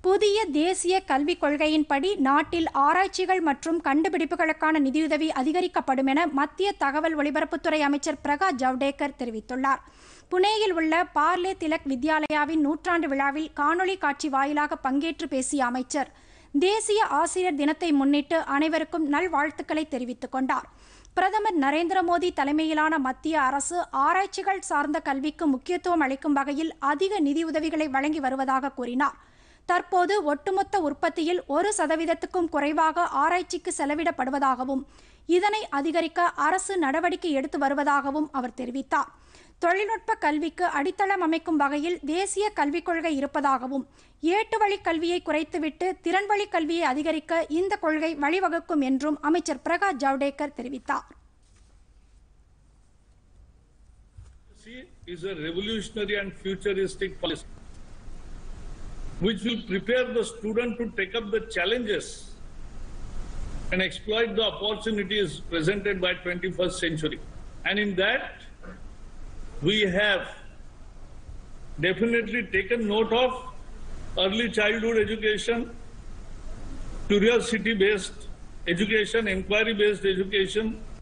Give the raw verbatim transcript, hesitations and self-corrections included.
புதிய தேசிய கல்விக் கொள்கையின்படி நாட்டில் ஆராய்ச்சிகள் மற்றும் கண்டுபிடிப்புகளுக்கான நிதியுதவி அதிகரிக்கப்படும் என மத்திய தகவல் ஒலிபரப்புத்துறை அமைச்சர் பிரகாஷ் ஜவ்டேகர் தெரிவித்துள்ளார். புனேயில் உள்ள பார்லே திலக் வித்யாலயாவின் நூற்றாண்டு விழாவில் காணொலி காட்சி வாயிலாக பங்கேற்று பேசிய அமைச்சர், தேசிய ஆசிரியர் தினத்தை முன்னிட்டு அனைவருக்கும் நல்வாழ்த்துக்களை தெரிவித்துக் கொண்டார். பிரதமர் நரேந்திர மோடி தலைமையிலான மத்திய அரசு ஆராய்ச்சிகள் சார்ந்த கல்விக்கு முக்கியத்துவம் அளிக்கும் வகையில் அதிக நிதியுதவிகளை வழங்கி வருவதாக கூறினார். தற்போது ஒட்டுமொத்த உற்பத்தியில் ஒரு சதவீதத்துக்கும் குறைவாக ஆராய்ச்சிக்கு செலவிடப்படுவதாகவும் இதனை அதிகரிக்க அரசு நடவடிக்கை எடுத்து வருவதாகவும் அவர் தெரிவித்தார். தொழில்நுட்ப கல்விக்கு அடித்தளம் அமைக்கும் வகையில் தேசிய கல்விக் கொள்கை இருப்பதாகவும் ஏட்டு வழி கல்வியை குறைத்துவிட்டு திறன்வழி கல்வியை அதிகரிக்க இந்த கொள்கை வழிவகுக்கும் என்றும் அமைச்சர் பிரகாஷ் ஜவ்டேகர் தெரிவித்தார். is a revolutionary and futuristic policy which will prepare the student to take up the challenges and exploit the opportunities presented by twenty-first century. And in that, we have definitely taken note of early childhood education, curiosity-based education, inquiry-based education,